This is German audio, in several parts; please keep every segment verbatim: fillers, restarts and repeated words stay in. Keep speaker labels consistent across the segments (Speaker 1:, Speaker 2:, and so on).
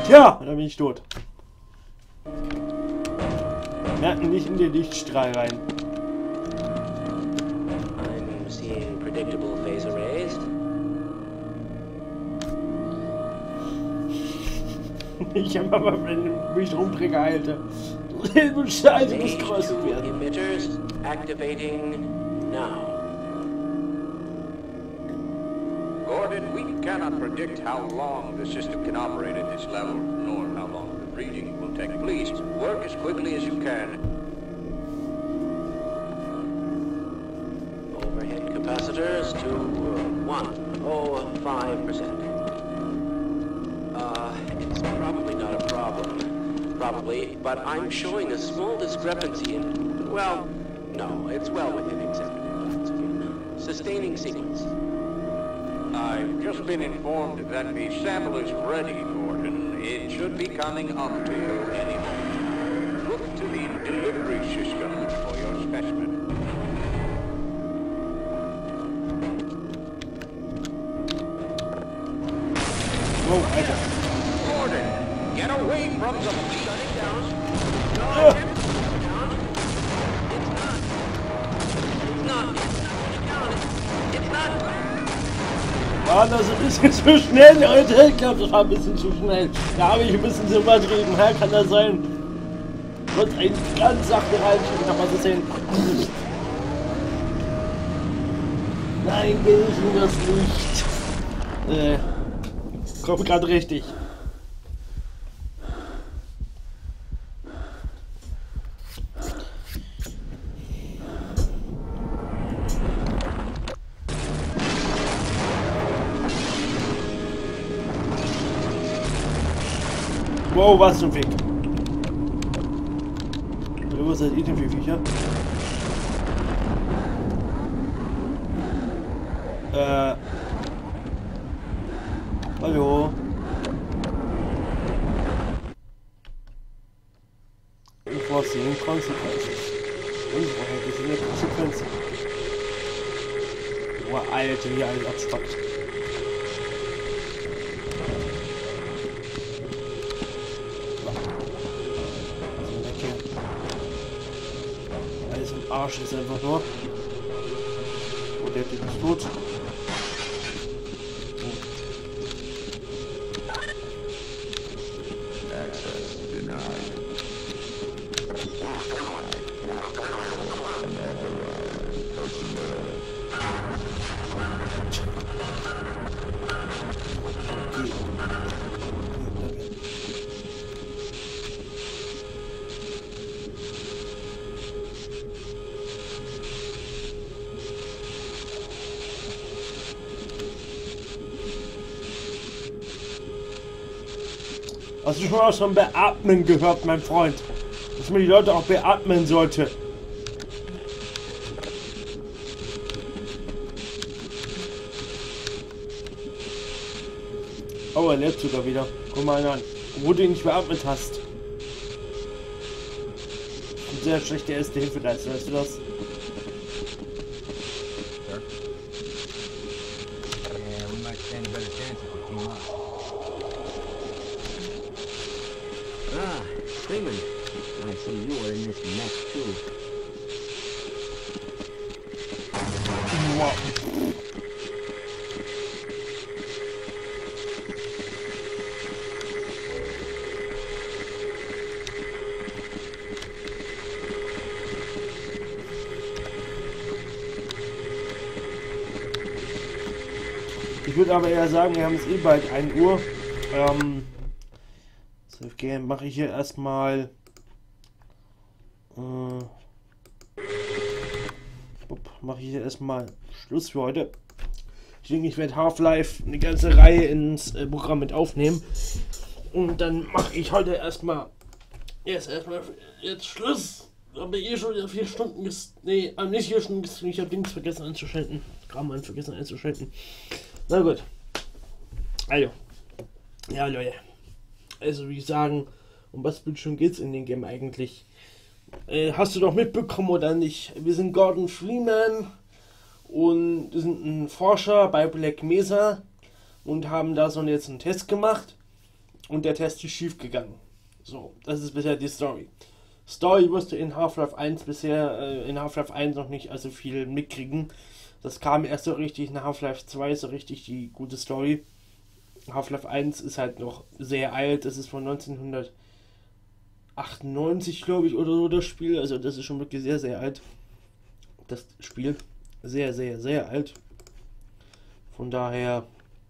Speaker 1: Tja, da bin ich tot. Merken nicht in den Lichtstrahl rein.
Speaker 2: I'm seeing predictable phase arrays.
Speaker 1: Ich hab aber, wenn ich mich rumdrehe, Alter. Du Scheiße, muss größer werden.
Speaker 2: Emitters activating now.
Speaker 3: Gordon, we cannot predict how long the system can operate at this level, nor how long the reading will take. Please, work as quickly as you can.
Speaker 2: Overhead capacitors to one oh five percent. Uh, it's probably not a problem. Probably, but I'm showing a small discrepancy in, well, no, it's well within acceptable limits. Sustaining sequence.
Speaker 3: I've just been informed that the sample is ready, Gordon. It should be coming up to you any moment. Look to the delivery system for your specimen.
Speaker 1: Oh, Alter.
Speaker 3: Gordon, get away from the shutting down.
Speaker 2: No,
Speaker 1: Ugh.
Speaker 2: it's not. It's not. It's not. It's not. It's not.
Speaker 1: War das ein bisschen zu schnell, Leute? Ich glaube, das war ein bisschen zu schnell. Da habe ich ein bisschen zu übertrieben. Ja, kann das sein? Sonst ein ganz sachte reinschicken, kann man so sehen. Nein, will ich das nicht. Äh, kommt gerade richtig. Wow, was zum Fick. Was seid ihr denn für Viecher? Äh. Hallo. Unforeseen Consequences. Unvorhergesehene Konsequenzen. Boah, Alter, wie alles abspackt. Arsch ist einfach nur. Oh, der Typ ist tot.
Speaker 4: Access denied. Unauthorized personnel.
Speaker 1: Hast du schon was von Beatmen gehört, mein Freund? Dass man die Leute auch beatmen sollte. Oh, er lebt sogar wieder. Guck mal an, wo du ihn nicht beatmet hast. Ein sehr schlechte erste Hilfe leisten, weißt du das?
Speaker 2: Ah, Freeman. I see you are in this mess too.
Speaker 1: Wow. Ich würde aber eher sagen, wir haben es eh bald ein Uhr. Ähm, so, okay, mache ich hier erstmal. Äh, mache ich hier erstmal Schluss für heute. Ich denke, ich werde Half-Life eine ganze Reihe ins äh, Programm mit aufnehmen. Und dann mache ich heute erstmal. Jetzt erstmal jetzt Schluss. Aber eh schon wieder vier Stunden ges. Nee, nicht vier Stunden ges. Ich habe Dings vergessen einzuschalten. Kram vergessen einzuschalten. Na gut. Also. Ja, Leute. Also, wie sagen, um was Bildschirm geht's in dem Game eigentlich? Äh, hast du doch mitbekommen oder nicht? Wir sind Gordon Freeman und wir sind ein Forscher bei Black Mesa und haben da so jetzt einen Test gemacht. und der Test ist schief gegangen. So, das ist bisher die Story. Story wirst du in Half-Life eins bisher, äh, in Half-Life eins noch nicht allzu viel mitkriegen. Das kam erst so richtig in Half-Life zwei, so richtig die gute Story. Half-Life eins ist halt noch sehr alt, das ist von neunzehnhundertachtundneunzig, glaube ich, oder so das Spiel. Also das ist schon wirklich sehr, sehr alt. Das Spiel. Sehr, sehr, sehr alt. Von daher,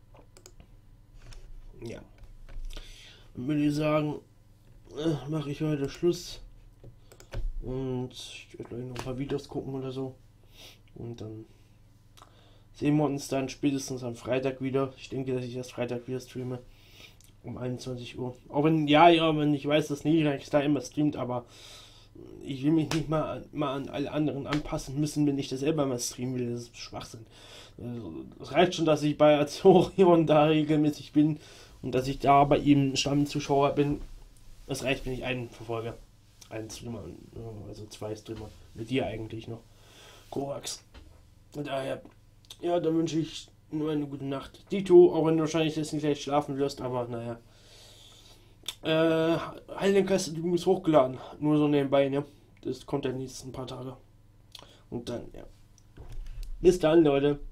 Speaker 1: ja, würde ich sagen, äh, mache ich heute Schluss. Und ich werde gleich noch ein paar Videos gucken oder so. Und dann sehen wir uns dann spätestens am Freitag wieder. Ich denke, dass ich erst Freitag wieder streame. Um einundzwanzig Uhr. Auch wenn, ja, ja, wenn ich weiß, dass Nirex da immer streamt, aber ich will mich nicht mal, mal an alle anderen anpassen müssen, wenn ich das selber mal streamen will. Das ist Schwachsinn. Es reicht schon, dass ich bei Azorion da regelmäßig bin und dass ich da bei ihm Stammzuschauer bin. Es reicht, wenn ich einen verfolge. Einen Streamer, also zwei Streamer. Mit dir eigentlich noch. Korax. Und daher, ja, dann wünsche ich nur eine gute Nacht. Dito, auch wenn du wahrscheinlich jetzt nicht gleich schlafen wirst, aber naja. Äh, Heiligen Geist ist hochgeladen. Nur so nebenbei, ne? Das kommt ja in den nächsten paar Tage. Und dann, ja. Bis dann, Leute.